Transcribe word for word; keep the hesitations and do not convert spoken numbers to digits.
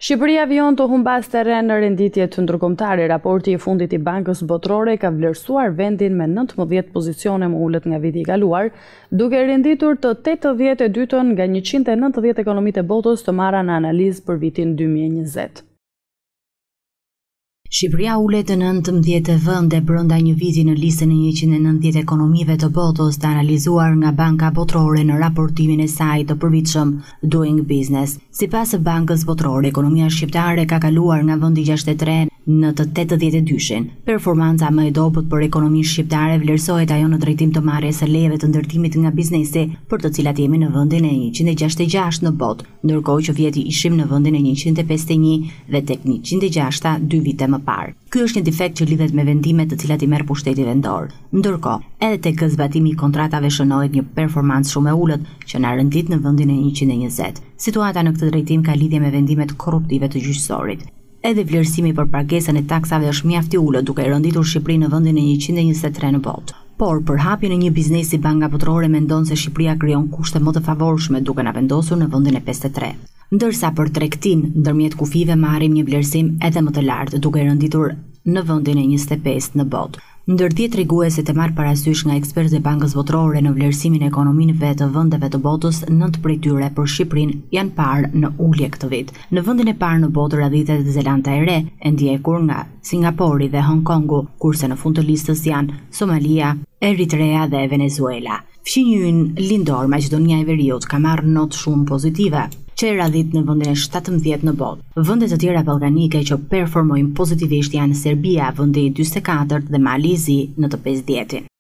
Shqipëria vijon të humbas terren në renditje të ndërkombëtare. Raporti i fundit i Bankës Botërore ka vlerësuar vendin me nëntëmbëdhjetë pozicione më ulët nga viti i kaluar, duke renditur të tetëdhjetë e dytën nga njëqind e nëntëdhjetë ekonomitë e botës të marra në analizë për vitin dy mijë e njëzet. Shqipëria ulet në nëntëmbëdhjetë vende brenda një viti në listën e njëqind e nëntëdhjetë ekonomive të botës të analizuar nga Banka Botërore në raportimin e saj të përvitshëm Doing Business. Sipas së Bankës Botërore, ekonomia shqiptare ka kaluar nga vendi gjashtëdhjetë e tre në të tetëdhjetë e dyshin. Performanca më e dobët për ekonominë shqiptare vlerësohet ajo në drejtim të marrjes së lejeve të ndërtimit nga biznesi, për të cilat jemi në vendin e njëqind e gjashtëdhjetë e gjashtë në botë, ndërkohë që vjeti ishim në vendin e njëqind e pesëdhjetë e një dhe tek njëqind e gjashtë dy vite më parë. Ky është një defekt që lidhet me vendimet të cilat i merr pushteti vendor. Ndërkohë, edhe tek zbatimi i kontratave shënohet një performancë shumë e ulët që na rendit në vendin e njëqind e njëzet. Situata në këtë drejtim ka lidhje me vendimet korruptive të gjyqësorit. Edhe vlerësimi për pagesën e taksave është mjaft i ulët, duke renditur Shqipërinë në vendin e njëqind e njëzet e tre në botë. Por për hapjen e një biznesi, Banka Botërore mendon se Shqipëria krijon kushte më të favorshme, duke na vendosur në vendin e pesëdhjetë e tre. Ndërsa për tregtin, ndërmjet kufive marrim një vlerësim edhe më të lartë, duke renditur në vendin e njëzet e pesë në botë. Ndër dhjetë treguesit e marrë parasysh nga ekspertët e Bankës Botërore në vlerësimin e ekonomive të vendeve të botës, nëntë prej tyre për Shqipërinë janë parë në ulje këtë vit. Në vendin e parë në botë radhitet Zelanda e Re, e ndjekur nga Singapori dhe Hong Kongu, kurse në fund të listës janë Somalia, Eritrea dhe Venezuela. Fqinjyën lindor Maqedonia e Veriut ka marrë notë shumë pozitive, që e radhit në vendin e shtatëmbëdhjetë në botë. Vendet të tjera ballkanike që performojnë pozitivisht janë Serbia, vendi i dyzet e katërt dhe Malizi në të pesëdhjetin.